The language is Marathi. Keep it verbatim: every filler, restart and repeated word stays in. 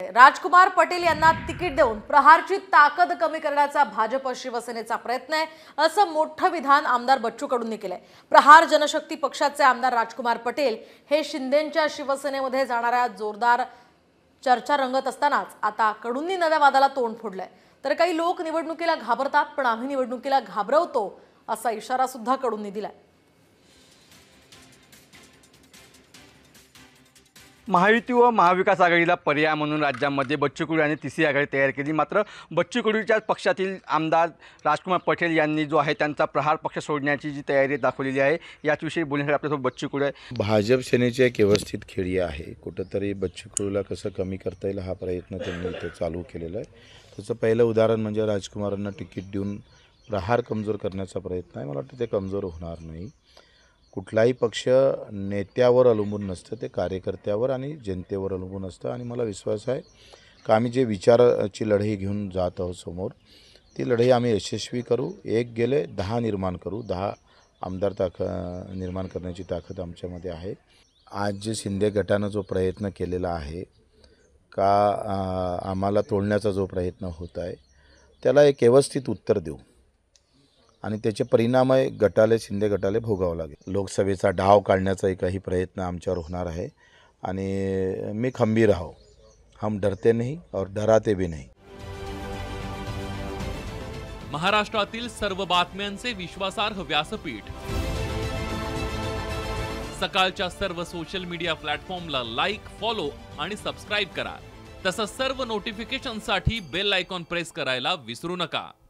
राजकुमार पटेल यांना तिकीट देऊन प्रहारची ताकद कमी करण्याचा भाजप शिवसेनेचा प्रयत्न आहे, असं मोठं विधान आमदार बच्चू कडूंनी केलंय। प्रहार जनशक्ती पक्षाचे आमदार राजकुमार पटेल हे शिंदेंच्या शिवसेनेमध्ये जाणाऱ्या जोरदार चर्चा रंगत असतानाच आता कडूंनी नव्या वादाला तोंड फोडलंय। तर काही लोक निवडणुकीला घाबरतात, पण आम्ही निवडणुकीला घाबरवतो असा इशारा सुद्धा कडूंनी दिलाय। महायुती व महाविकास आघाडीला पर्याय म्हणून राज्यामध्ये बच्चू कडू यांनी तिसरी आघाडी तयार केली। मात्र बच्चू कडूच्या पक्षातील आमदार राजकुमार पटेल यांनी जो आहे त्यांचा प्रहार पक्ष सोडण्याची जी तयारी दाखवलेली आहे, याचविषयी बोलण्यासाठी आपल्यासोबत बच्चू कडू आहे। भाजप सेनेची एक व्यवस्थित खेळी आहे। कुठंतरी बच्चू कडूला कसं कमी करता येईल हा प्रयत्न त्यांनी इथे चालू केलेला आहे। त्याचं पहिलं उदाहरण म्हणजे राजकुमारांना तिकीट देऊन प्रहार कमजोर करण्याचा प्रयत्न आहे। मला वाटतं ते कमजोर होणार नाही। कुठलाही पक्ष नेत्यावर अवलंबून नसतं, ते कार्यकर्त्यावर आणि जनतेवर अवलंबून असतं। आणि मला विश्वास आहे की आम्ही जे विचाराची लढाई घेऊन जात आहोत समोर, ती लढाई आम्ही यशस्वी करू। एक गेले दहा निर्माण करू, दहा आमदार ताक निर्माण करण्याची ताकद आमच्यामध्ये आहे। आज जे शिंदे गटानं जो प्रयत्न केलेला आहे का आम्हाला तोडण्याचा जो प्रयत्न होत आहे, त्याला एक व्यवस्थित उत्तर देऊ आणि त्याचे परिणाम आहे गटाले शिंदे गटाले भोगावं लागेल। लोकसभेचा डाव काढण्याचा काही प्रयत्न आमच्यावर होणार आहे आणि मी खंबीर आहो। हम डरते नहीं और डराते भी नहीं। महाराष्ट्रातील सर्व बातम्यांचे विश्वासार्ह व्यासपीठ, सकाळच्या सर्व सोशल मीडिया प्लॅटफॉर्मला लाईक, फॉलो आणि सबस्क्राईब करा। तसंच सर्व नोटिफिकेशनसाठी बेल आयकॉन प्रेस करायला विसरू नका।